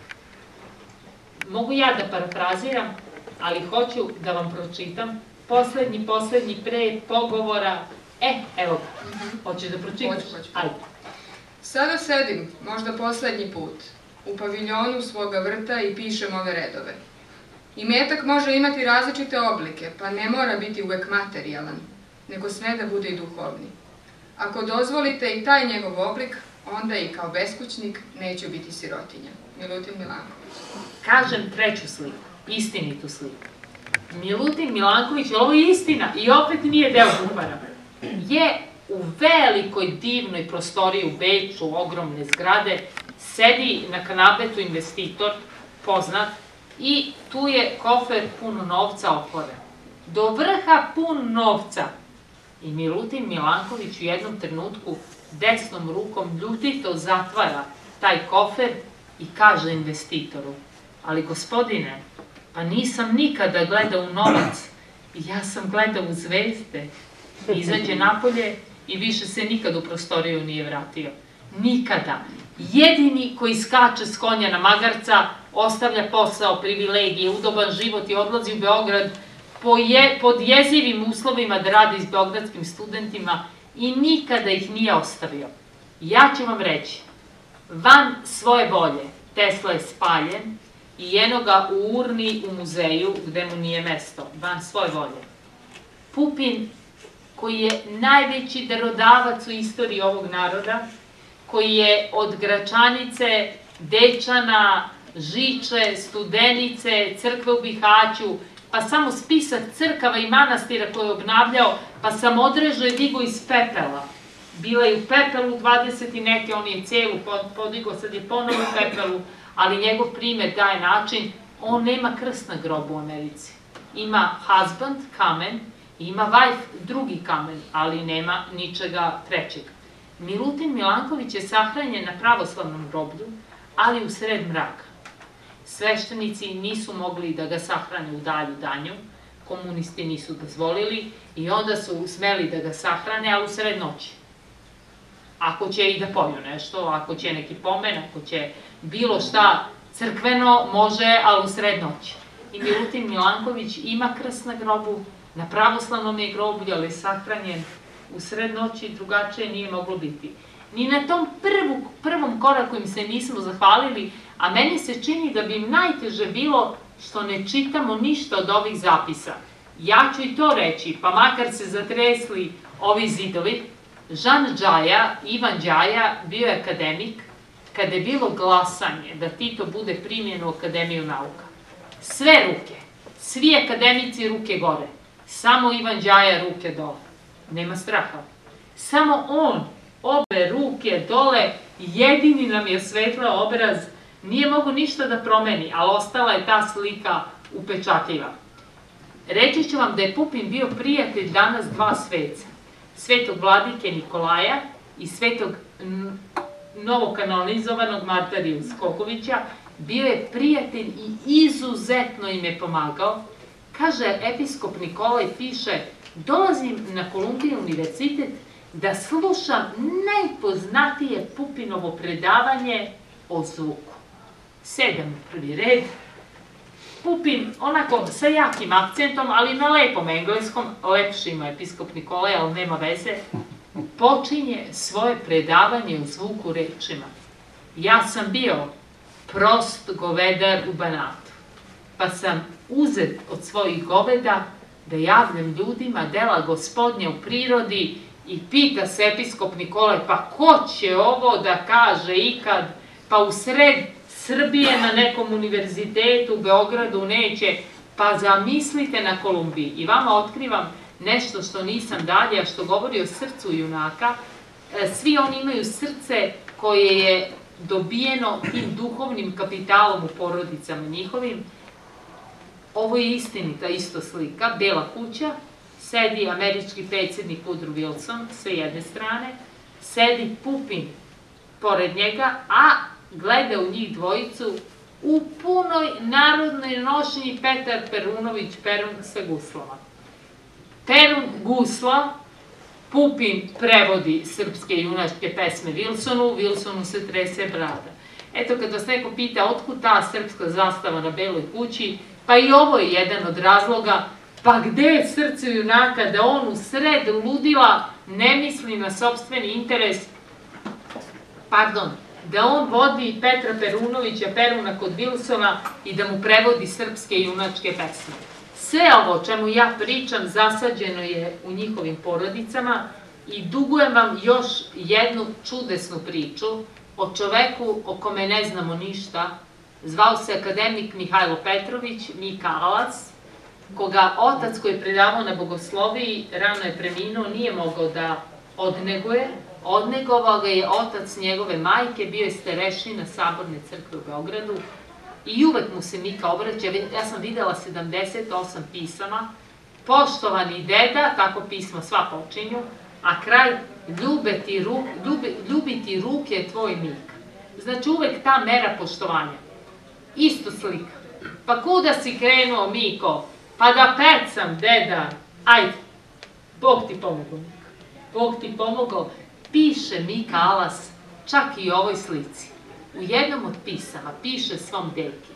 mogu ja da parafraziram, ali hoću da vam pročitam, poslednji pre pogovora, evo ga, hoćeš da pročitaš? Ajde. Sada sedim, možda poslednji put, u paviljonu svoga vrta i pišem ove redove. Imetak može imati različite oblike, pa ne mora biti uvek materijalan, nego sve da bude i duhovni. Ako dozvolite i taj njegov oblik, onda i kao beskućnik neću biti sirotinja. Milutin Milanković. Kažem treću sliku, istinitu sliku. Milutin Milanković, ovo je istina i opet nije deo bubara, je u velikoj divnoj prostoriji u Beču, ogromne zgrade, sedi na kanapetu investitor, poznat, i tu je kofer pun novca otvoren. Do vrha pun novca. I Milutin Milanković u jednom trenutku desnom rukom ljutito zatvara taj kofer i kaže investitoru: ali gospodine, pa nisam nikada gledao u novac, ja sam gledao u zvezde. Izađe napolje i više se nikad u prostoriju nije vratio. Nikada. Jedini koji skače s konja na magarca, ostavlja posao, privilegije, udoban život i odlazi u Beograd pod jezivim uslovima da radi s beogradskim studentima i nikada ih nije ostavio. Ja ću vam reći, van svoje volje Tesla je spaljen i eno ga u urni u muzeju gde mu nije mesto, van svoje volje. Pupin, koji je najveći darodavac u istoriji ovog naroda, koji je od Gračanice, Dečana, Žiče, Studenice, crkve u Bihaću, pa samo spisak crkava i manastira koje je obnavljao, pa sam odrežao je digo iz pepela. Bila je u pepelu 20 i neke, on je celu podigao, sad je ponovo u pepelu, ali njegov primer daje način, on nema krst na grobu u Americi. Ima husband, kamen, ima wife, drugi kamen, ali nema ničega trećeg. Milutin Milanković je sahranjen na pravoslavnom groblju, ali u sred mraka. Sveštenici nisu mogli da ga sahrane u dalju danju, komunisti nisu dozvolili i onda su smeli da ga sahrane, ali u sred noći. Ako će i da poju nešto, ako će neki pomen, ako će bilo šta crkveno, može, ali u sred noći. I Milutin Milanković ima krst na grobu, na pravoslavnom je groblju, ali je sahranjen u sred noći, drugačije nije moglo biti. Ni na tom prvom koraku im se nismo zahvalili, a meni se čini da bi im najteže bilo što ne čitamo ništa od ovih zapisa. Ja ću i to reći, pa makar se zatresli ovi zidovi. Žan Đaja, Ivan Đaja, bio je akademik kada je bilo glasanje da Tito bude primljen u Akademiju nauka. Sve ruke, svi akademici ruke gore, samo Ivan Đaja ruke dole. Nema straha. Samo on, obe ruke dole, jedini nam je osvetlao obraz, nije mogo ništa da promeni, ali ostala je ta slika upečatljiva. Reći ću vam da je Pupin bio prijatelj danas dva sveca. Svetog vladike Nikolaja i svetog novokanonizovanog Martarija Skokovića. Bio je prijatelj i izuzetno im je pomagao. Kaže, episkop Nikolaj piše: dolazim na Kolumbiju univerzitet da slušam najpoznatije Pupinovo predavanje o zvuku. Sedam u prvi red. Pupin, onako sa jakim akcentom, ali na lepom engleskom, lepši ima episkop Nikolaj, ali nema veze, počinje svoje predavanje o zvuku rečima: ja sam bio prost govedar u Banatu, pa sam uzet od svojih goveda da javljam ljudima dela Gospodnja u prirodi i pita se episkop Nikolaj: pa ko će ovo da kaže ikad, pa u sred Srbije na nekom univerzitetu u Beogradu neće, pa zamislite na Kolumbiji. I vama otkrivam nešto što nisam dalje, a što govori o srcu junaka. Svi oni imaju srce koje je dobijeno tim duhovnim kapitalom u porodicama njihovim. Ovo je istinita isto slika, Bela kuća, sedi američki predsjednik Woodrow Wilson sa jedne strane, sedi Pupin pored njega, a gleda u njih dvojicu u punoj narodnoj nošnji Petar Perunović Perun sa guslama. Perun gusla, Pupin prevodi srpske junačke pesme Wilsonu, Wilsonu se trese brada. Eto, kad vas neko pita otkud ta srpska zastava na Beloj kući, pa i ovo je jedan od razloga, pa gde je srce junaka da on u sred ludila ne misli na sopstveni interes, da on vodi Petra Perunovića Peruna kod Wilsona i da mu prevodi srpske junačke pesme. Sve ovo o čemu ja pričam zasađeno je u njihovim porodicama i dugujem vam još jednu čudesnu priču o čoveku o kome ne znamo ništa. Zvao se akademik Mihajlo Petrović, Mika Alas, koga otac koji je predavao na bogosloviji, rano je preminuo, nije mogao da odneguje. Odnegovao ga je otac njegove majke, bio je starešina Saborne crkve u Beogradu i uvek mu se Mika obraća, ja sam videla 78 pisama, poštovani deda, tako pismo sva počinju, a kraj, ljubi ti ruke tvoj Mika. Znači uvek ta mera poštovanja. Isto slika. Pa kuda si krenuo, Miko? Pa da pecam, deda. Ajde, Bog ti pomogao, Mika. Bog ti pomogao. Piše Mika Alas čak i u ovoj slici. U jednom od pisama piše svom deki.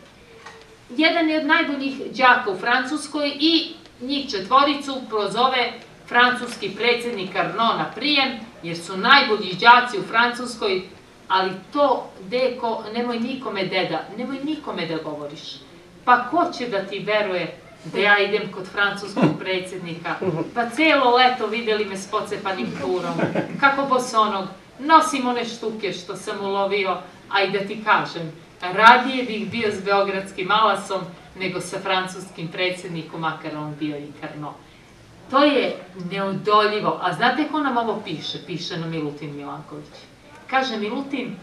Jedan je od najboljih đaka u Francuskoj i njih četvoricu prozove francuski predsjednik Carnot na prijem, jer su najbolji đaci u Francuskoj, ali to, deko, nemoj nikome, deda, nemoj nikome da govoriš. Pa ko će da ti veruje da ja idem kod francuskog predsjednika? Pa celo leto videli me s pocepanim turom, kako bosonog, nosim one štuke što sam ulovio, a i da ti kažem, radije bih bio s beogradskim Alasom nego sa francuskim predsjednikom, makar on bio i Carnot. To je neodoljivo. A znate ko nam ovo piše? Piše nam Milutin Milanković. Kaže Milutin,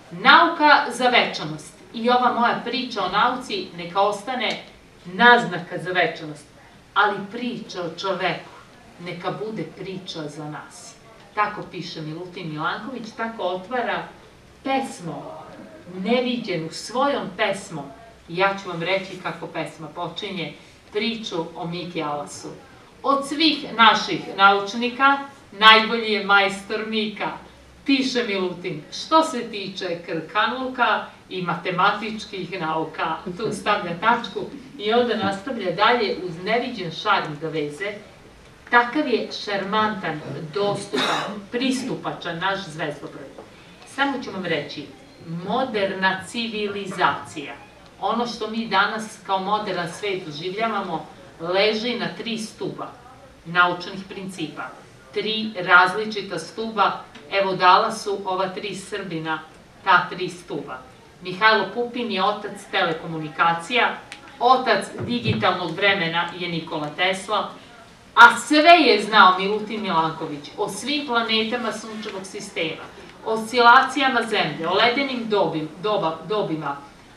nauka za večnost. I ova moja priča o nauci neka ostane naznaka za večnost. Ali priča o čoveku neka bude priča za nas. Tako piše Milutin Milanković, tako otvara pesmom, neviđenu svojom pesmom. I ja ću vam reći kako pesma počinje, priču o Miki Alasu. Od svih naših naučnika najbolji je majstor Mika, piše Milutin, što se tiče krkanluka i matematičkih nauka. Tu stavlja tačku i onda nastavlja dalje uz neviđen šarm da veze. Takav je šarmantan, dostupan, pristupačan naš zvezdobroj. Samo ću vam reći, moderna civilizacija, ono što mi danas kao modern svet doživljavamo, leži na 3 stuba naučnih principa. 3 različita stuba, evo dala su ova 3 Srbina ta 3 stuba. Mihajlo Pupin je otac telekomunikacija, otac digitalnog vremena je Nikola Tesla, a sve je znao Milutin Milanković o svim planetama sunčevog sistema, o oscilacijama zemlje, o ledenim dobima,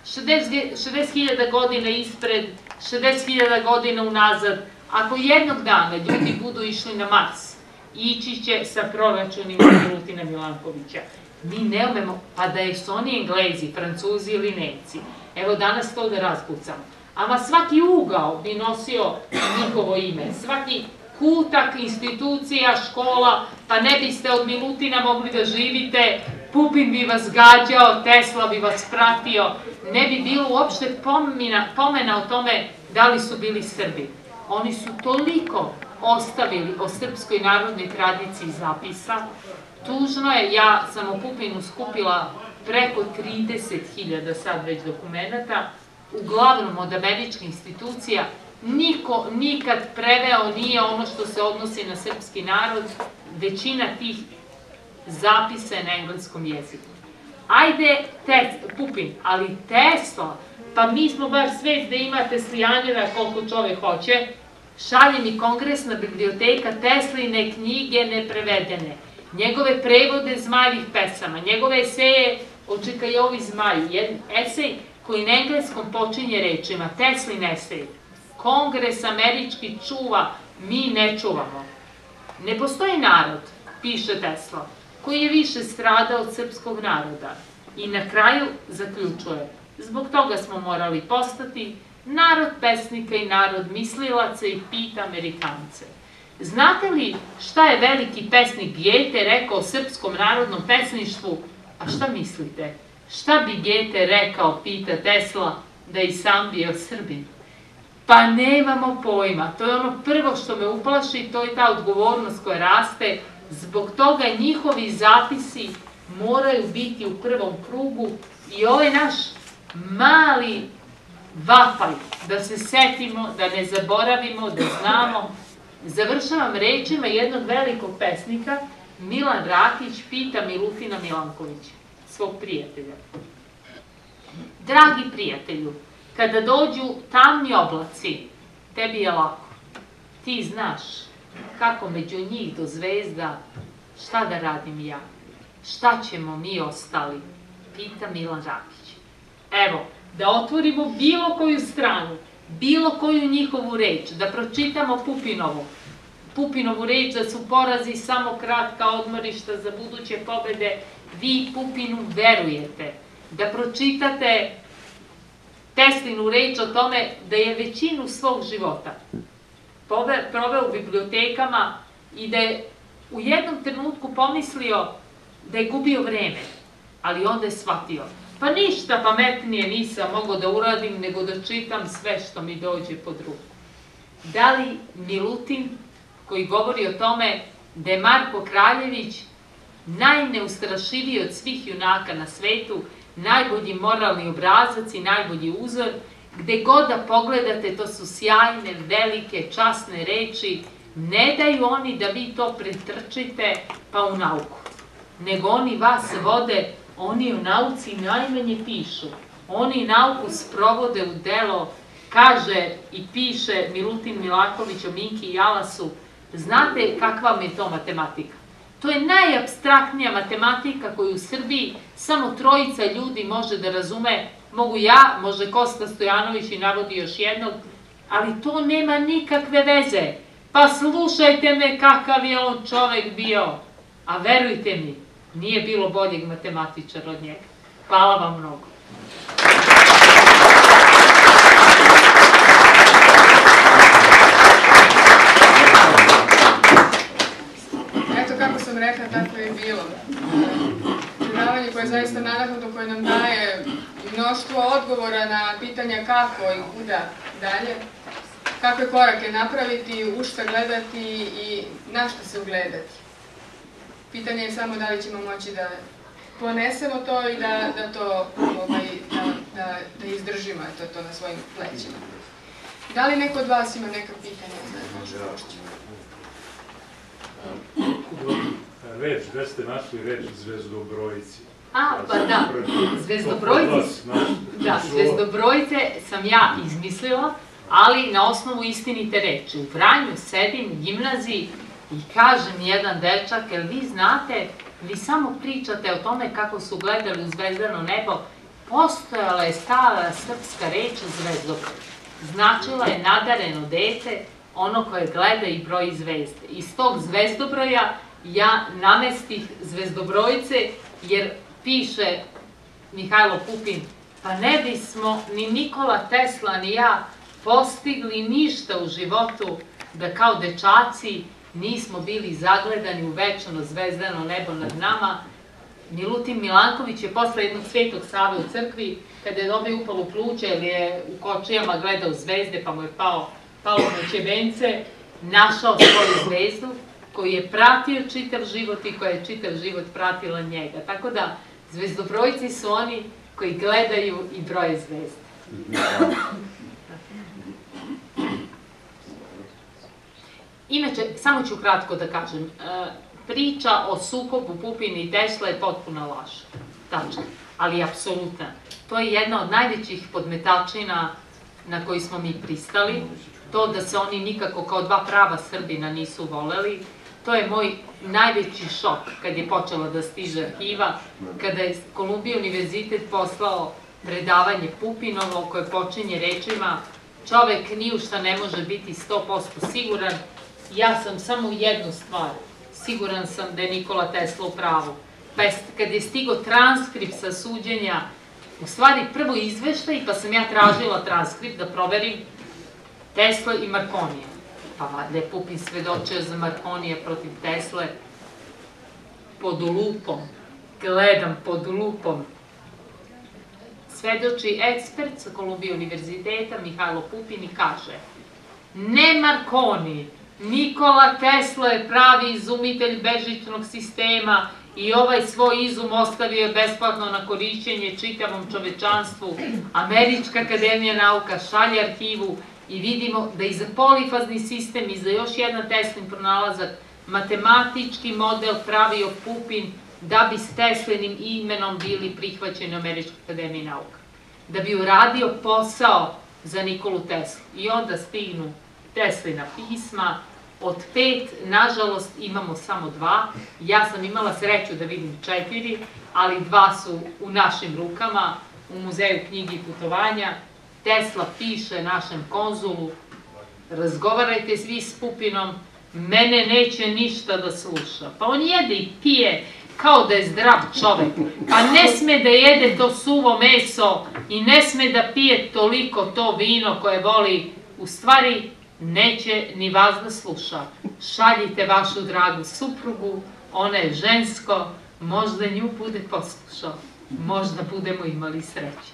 60.000 godina ispred, 60.000 godina unazad. Ako jednog dana ljudi budu išli na Mars, ići će sa proračunima Milutina Milankovića. Mi ne umemo, pa da su oni Englezi, Francuzi ili Nemci, evo danas to da razkucamo. Ama svaki ugao bi nosio njihovo ime, svaki kutak, institucija, škola, pa ne biste od Milutina mogli da živite, Pupin bi vas gađao, Tesla bi vas pratio, ne bi bilo uopšte pomena o tome da li su bili Srbi. Oni su toliko ostavili o srpskoj narodnoj tradiciji zapisa. Tužno je, ja sam o Pupinu skupila preko 30.000 sad već dokumenata, uglavnom od američkih institucija. Niko nikad preveo nije ono što se odnosi na srpski narod, većina tih zapisa je na engleskom jeziku. Ajde Pupin, ali Tesla, pa mi smo bar svet da ima teslijanjera koliko čovek hoće, šalje mi kongresna biblioteka Tesline knjige neprevedene, njegove prevode zmajevih pesama, njegove eseje o Čikajovi zmaju, jedan esej koji na engleskom počinje rečima, Teslin esej, Kongres američki čuva, mi ne čuvamo. Ne postoji narod, piše Tesla, koji je više stradao od srpskog naroda. I na kraju zaključuje, zbog toga smo morali postati narod pesnika i narod mislilaca i pita Amerikance. Znate li šta je veliki pesnik Gete rekao o srpskom narodnom pesništvu? A šta mislite? Šta bi Gete rekao, pita Tesla, da je i sam bio Srbin? Pa nemamo pojma, to je ono prvo što me uplaši, to je ta odgovornost koja raste, zbog toga njihovi zapisi moraju biti u prvom krugu i ovaj naš mali vapaj, da se setimo, da ne zaboravimo, da znamo. Završavam rečima jednog velikog pesnika, Milan Rakić pita Milutina Milankovića, svog prijatelja. Dragi prijatelju, kada dođu tamni oblaci, tebi je lako. Ti znaš kako među njih do zvezda, šta da radim ja? Šta ćemo mi ostali? Pita Milan Rakić. Evo, da otvorimo bilo koju stranu, bilo koju njihovu reč, da pročitamo Pupinovu reč, da su porazi samo kratka odmorišta za buduće pobede. Vi Pupinu verujete, da pročitate Teslinu reč o tome da je većinu svog života proveo u bibliotekama i da je u jednom trenutku pomislio da je gubio vreme, ali onda je shvatio, pa ništa pametnije nisam mogao da uradim nego da čitam sve što mi dođe pod ruku. Da li Milutin, koji govori o tome da je Marko Kraljević najneustrašiviji od svih junaka na svetu, najbolji moralni obrazac i najbolji uzor, gde god da pogledate, to su sjajne, velike, časne reči, ne daju oni da vi to pretrčite pa u nauku, nego oni vas vode, oni u nauci najmanje pišu, oni nauku sprovode u delo, kaže i piše Milutin Milaković o Minki i Jalasu. Znate kakva vam je to matematika? To je najapstraktnija matematika koju u Srbiji samo trojica ljudi može da razume. Mogu ja, može Kosta Stojanović i navodi još jednog, ali to nema nikakve veze. Pa slušajte me kakav je on čovek bio. A verujte mi, nije bilo boljeg matematičara od njega. Hvala vam mnogo. Eto kako sam rekla, tako je bilo. Predavanje koje je zaista nadahnuto, koje nam daje mnoštvo odgovora na pitanja kako i kuda dalje, kakve korake napraviti, u šta gledati i na šta se ugledati. Pitanje je samo da li ćemo moći da ponesemo to i da izdržimo to na svojim plećima. Da li neko od vas ima neka pitanja za našu gošću? Reč, gde ste našli reč Zvezdobrojici? Pa da, Zvezdobrojice sam ja izmislila, ali na osnovu istinite reči. U Vranju sedim u gimnaziji i kaže mi jedan dečak, jel vi znate, vi samo pričate o tome kako su gledali u zvezdano nebo, postojala je stara srpska reč Zvezdobroj. Značila je nadareno dete, ono koje gleda i broji zvezde. Iz tog Zvezdobroja ja namestih Zvezdobrojice, jer piše Mihajlo Pupin, pa ne bismo ni Nikola Tesla ni ja postigli ništa u životu da kao dečaci nismo bili zagledani u večano zvezdano nebo nad nama. Milutin Milanković je posle jednog Svetog Save u crkvi, kada je dobio upalu pluća jer je u kočijama gledao zvezde pa mu je palo na ćebence, našao svoju zvezdu koju je pratio čitav život i koja je čitav život pratila njega. Tako da, zvezdobrojci su oni koji gledaju i broje zvezde. Inače, samo ću kratko da kažem, priča o sukobu Pupina i Tesla je potpuna laž. Tačno, ali apsolutna. To je jedna od najvećih podmetačina na koji smo mi pristali. To da se oni nikako kao dva prava Srbina nisu voleli. To je moj najveći šok kad je počela da stiže arhiva, kada je Kolumbija univerzitet poslao predavanje Pupinovo koje počinje rečima čovek ni u šta ne može biti 100% siguran, ja sam samo u jednu stvar, siguran sam da je Nikola Tesla u pravu. Pa kad je stigo transkript sa suđenja, u stvari prvo izveštaj, pa sam ja tražila transkript da proverim Tesla i Markonija. Pa valjda je Pupin svedočio za Markonija protiv Tesle pod lupom, gledam pod lupom. Svedoči ekspert sa Kolumbije univerziteta Mihajlo Pupin i kaže ne Markoni, Nikola Tesla je pravi izumitelj bežičnog sistema i ovaj svoj izum ostavio je besplatno na korišćenje čitavom čovečanstvu. Američka akademija nauka šalje arhivu i vidimo da i za polifazni sistem i za još jedan Teslin pronalazak matematički model pravio Pupin da bi s Teslinim imenom bili prihvaćeni u Američkoj akademiji nauka. Da bi uradio posao za Nikolu Teslu. I onda stignu Teslina pisma. Od 5, nažalost, imamo samo 2. Ja sam imala sreću da vidim 4, ali 2 su u našim rukama. u Muzeju knjige i putovanja, Tesla piše našem konzulu: razgovarajte vi s Pupinom, mene neće ništa da sluša. Pa on jede i pije kao da je zdrav čovek, pa ne sme da jede to suvo meso i ne sme da pije toliko to vino koje voli. U stvari, neće ni vas da sluša. Šaljite vašu dragu suprugu, ona je žensko, možda nju bude poslušao, možda budemo imali sreće.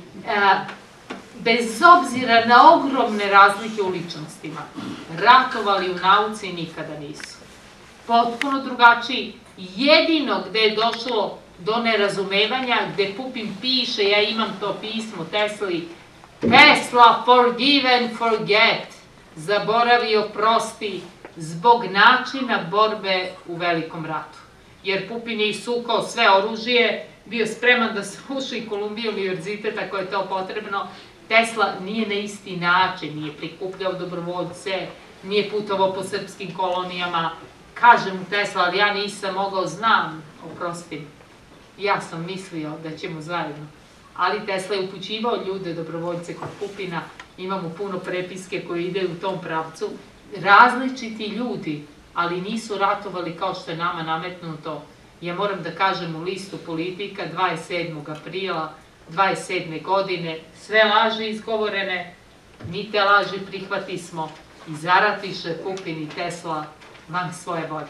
Bez obzira na ogromne razlike u ličnostima, ratovali u nauci nikada nisu. Potpuno drugačiji. Jedino gde je došlo do nerazumevanja, gde Pupin piše, ja imam to pismo Tesli: Tesla, forgive and forget, zaboravi, oprosti, zbog načina borbe u Velikom ratu. Jer Pupin je isukao sve oružje, bio spreman da sruši Kolumbiju univerzitet ako je to potrebno. Tesla nije na isti način, nije prikupljao dobrovoljce, nije putovao po srpskim kolonijama. Kaže mu Tesla: ali ja nisam mogao, znam, oprosti, ja sam mislio da ćemo zajedno. Ali Tesla je upućivao ljude, dobrovoljce kod Pupina, imamo puno prepiske koje ide u tom pravcu. Različiti ljudi, ali nisu ratovali kao što je nama nametnuto. Ja moram da kažem u listu Politika 27. aprila 27. godine, sve laži izgovorene, mi te laži prihvatismo i zaratiše Pupin i Tesla van svoje volje.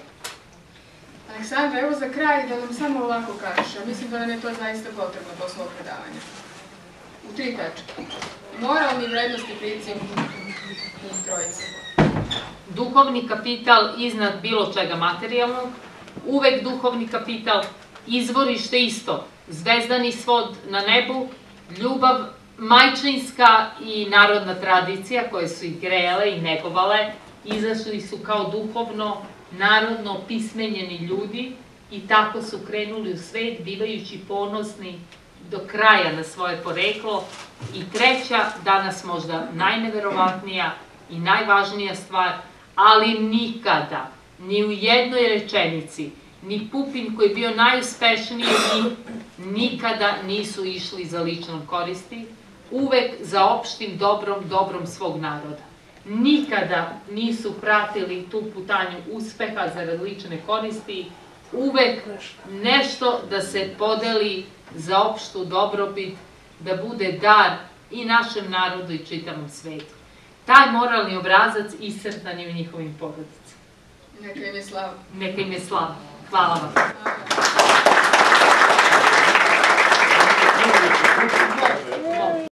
Aleksandra, evo za kraj da nam samo ovako kažeš, ja mislim da nam je to zaista potrebno posle ovog predavanja. U 3 tačke. Moralni vrednosti princip njih trojice. Duhovni kapital iznad bilo čega materijalnog, uvek duhovni kapital, izvorište isto, zvezdani svod na nebu, ljubav majčinska i narodna tradicija koje su ih grejale i negovale, izašli su kao duhovno, narodno pismenjeni ljudi i tako su krenuli u svet, bivajući ponosni do kraja na svoje poreklo. I treća, danas možda najneverovatnija i najvažnija stvar, ali nikada, ni u jednoj rečenici, ni Pupin koji je bio najuspešniji od njih, nikada nisu išli za ličnom koristi, uvek za opštim dobrom svog naroda. Nikada nisu pratili tu putanju uspeha zarad lične koristi, uvek nešto da se podeli za opštu dobrobit, da bude dar i našem narodu i čitavom svetu. Taj moralni obrazac iscrtan je u njihovim porodicama. Neka im je slava. Neka im je slava. Hvala vam.